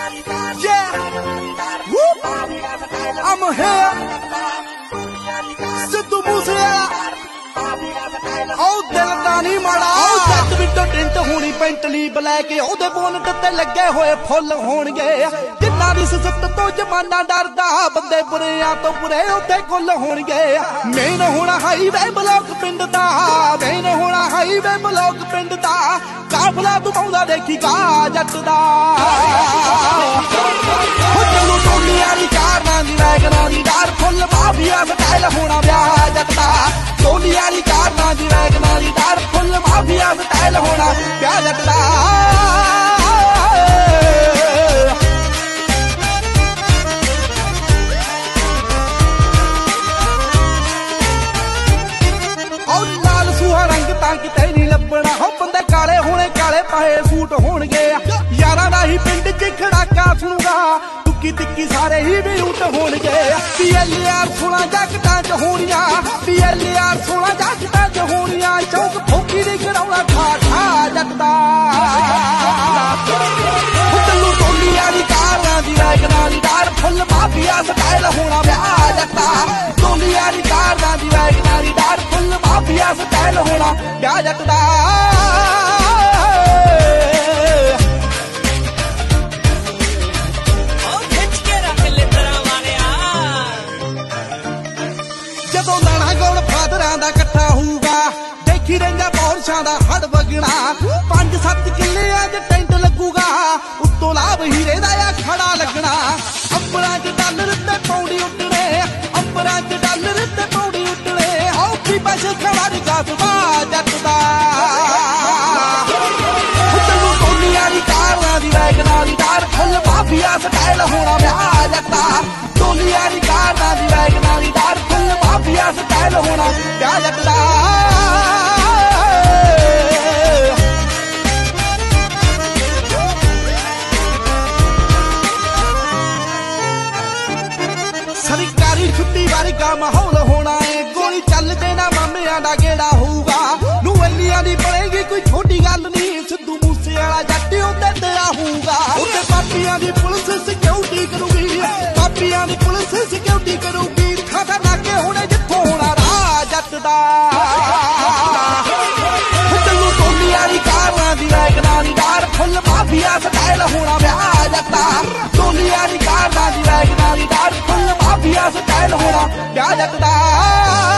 Yeah, whoop. I'm here. Sidhu Moosewala. Oh, दिल दा नहीं माड़ा। Oh, जट विंडो टिंट होनी पेंटली ब्लैक ओदे बोनट ते लगे होए फुल होणगे जिन्ना दी सिसत तो जमाना डरदा बंदे बुरेआं तो बुरे ओदे कुल होणगे मेन होना हाईवे ब्लॉक पिंड दा मेन होना हाईवे ब्लॉक पिंड दा काफला दुपाउंदा देखी गा जट दा हो चलो टोली वाली कार ना दी वैगनां दी डार फुल माफिया स्टाइल होना ब्याह जट दा टोली वाली कार ना दी वैगनां दी डार फुल माफिया स्टाइल होना ब्याह जट दा किते नहीं लभना हो बंदे काले होने काले पाए सूट होणगे यारां दा ही पिंड च खड़ाका सुणूगा टुक्की तिक्की सारे ही भी लूट होणगे पीएलआर 16 जगटां च होणियां पीएलआर 16 जगटां च होणियां चौक फौकी दी कराउणा ठा ठा जटदा हुतलू टोली वाली कारां दी वैगनां दी डार फुल माफिया स्टाइल होना ब्याह जटदा टोली वाली कारां दी वैगनां दी डार फुल माफिया स्टाइल होना ब्याह जटदा ਜਦੋਂ ਲਾਣਾ ਗੋਲ ਫਾਦਰਾਂ ਦਾ ਇਕੱਠਾ ਹੋਊਗਾ ਦੇਖੀ ਰਹਿੰਦਾ ਪੌਰਸ਼ਾਂ ਦਾ ਹੜ ਵਗਣਾ 5-7 ਕਿੱਲਿਆਂ 'ਚ ਟੈਂਟ ਲੱਗੂਗਾ ਉੱਤੋਂ ਲਾਭ ਹੀਰੇ ਦਾ ਆ ਖੜਾ ਲੱਗਣਾ ਅੰਬਰਾਂ 'ਚ ਡਾਲਰ ਤੇ ਪੌਂਡੀ ਉੱਡਣੇ ਅੰਬਰਾਂ 'ਚ ਡਾਲਰ ਤੇ ਪੌਂਡੀ ਉੱਡਣੇ ਆਉ ਕੀ ਬਸ ਖੜਾ ਨਹੀਂ ਗੱਸਦਾ ਜੱਟ ਦਾ ਤੈਨੂੰ ਟੋਲੀ ਵਾਲੀ ਕਾਰਾਂ ਦੀ ਵੈਗਨਾਂ ਦੀ ਡਾਰ ਫੁੱਲ ਮਾਫੀਆ ਸਟਾਈਲ ਹੋਣਾ ਵਿਆਹ ਜੱਟਾ ਟੋਲੀ ਵਾਲੀ ਕਾਰਾਂ ਦੀ ਵੈਗਨਾਂ ਦੀ ਡਾਰ ਫੁੱਲ ਮਾਫੀਆ ਸਟਾਈਲ ਹੋਣਾ ਵਿਆਹ ਜੱਟਾ सरकारी छुट्टी वर्गा माहौल होना है गोली चल देना मामिया दा गेड़ा होगा नुवलियां दी पड़ेगी कोई छोटी गल नहीं सिद्धू मूसेवाला जट उते तेरा होगा उते पापियां दी पुलिस सिक्योरिटी करूगी पापियां दी पुलिस सिक्योरिटी करूगी खाता नाके होने जिथों होना राह जट दा तैनूं टोली वाली कारां दी वैगनां दी डार फुल माफिया स्टाइल होना ब्याह जट्टा टोली वाली कारां दी वैगनां दी डार फुल माफिया स्टाइल होना ब्याह जट दा